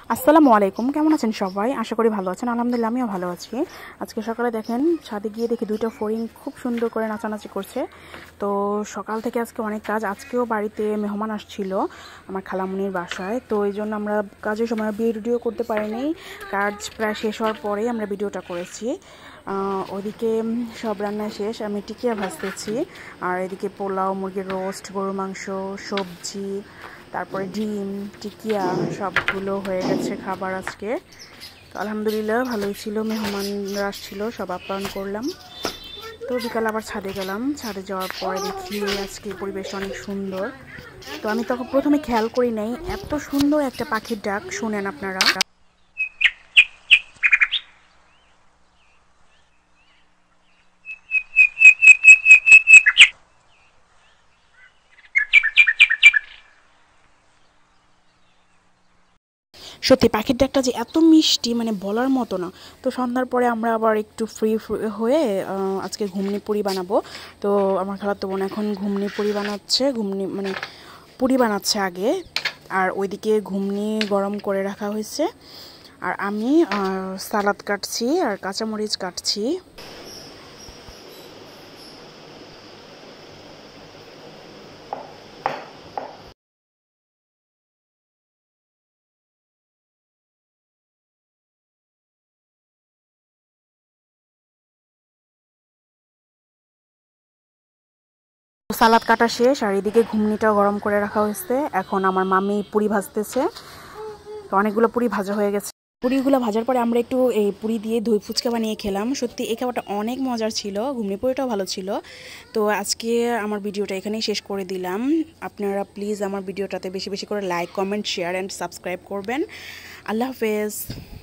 আসসালামু আলাইকুম, কেমন আছেন সবাই? আশা করি ভালো আছেন। আলহামদুলিল্লাহ আমিও ভালো আছি। আজকে সকালে দেখেন ছাদে গিয়ে দেখি দুইটা ফড়িং খুব সুন্দর করে নাচানাচি করছে। তো সকাল থেকে আজকে অনেক কাজ। আজকেও বাড়িতে মেহমান আসছিল আমার খালামুনির বাসায়, তো এই জন্য আমরা কাজের সময় ভিডিও করতে পারিনি। কাজ প্রায় শেষ হওয়ার পরেই আমরা ভিডিওটা করেছি। ওইদিকে সব রান্না শেষ, আমি টিকিয়া ভাজতেছি। আর এদিকে পোলাও, মুরগির রোস্ট, গরুর মাংস, সবজি, তারপরে ডিম, টিকিয়া সবগুলো হয়ে গেছে খাবার আজকে। তো আলহামদুলিল্লাহ ভালোই ছিল, মেহমানরা আসছিল, সব আপ্যায়ন করলাম। তো বিকালে আবার ছাদে গেলাম। ছাদে যাওয়ার পরে দেখি আজকে পরিবেশ অনেক সুন্দর। তো আমি তখন প্রথমে খেয়াল করি নাই এত সুন্দর একটা পাখির ডাক। শুনেন আপনারা। সত্যি পাখির ডাকটা যে এত মিষ্টি, মানে বলার মতো না। তো সন্ধ্যার পরে আমরা আবার একটু ফ্রি হয়ে আজকে ঘুমনি পুরি বানাবো। তো আমার খালাতো বোন এখন ঘুমনি পুরি বানাচ্ছে, ঘুমনি মানে পুরি বানাচ্ছে আগে। আর ওইদিকে ঘুমনি গরম করে রাখা হয়েছে। আর আমি সালাদ কাটছি আর কাঁচামরিচ কাটছি। সালাদ কাটা শেষ আর এদিকে ঘুমনিটাও গরম করে রাখা হয়েছে। এখন আমার মামি পুরি ভাজতেছে। তো অনেকগুলো পুরি ভাজা হয়ে গেছে। পুরিগুলো ভাজার পরে আমরা একটু এই পুরি দিয়ে দই ফুচকা বানিয়ে খেলাম। সত্যি এই খাবারটা অনেক মজার ছিল, ঘুমনি পুরিটাও ভালো ছিল। তো আজকে আমার ভিডিওটা এখানেই শেষ করে দিলাম। আপনারা প্লিজ আমার ভিডিওটাতে বেশি বেশি করে like, comment, share and subscribe করবেন। আল্লাহ হাফেজ।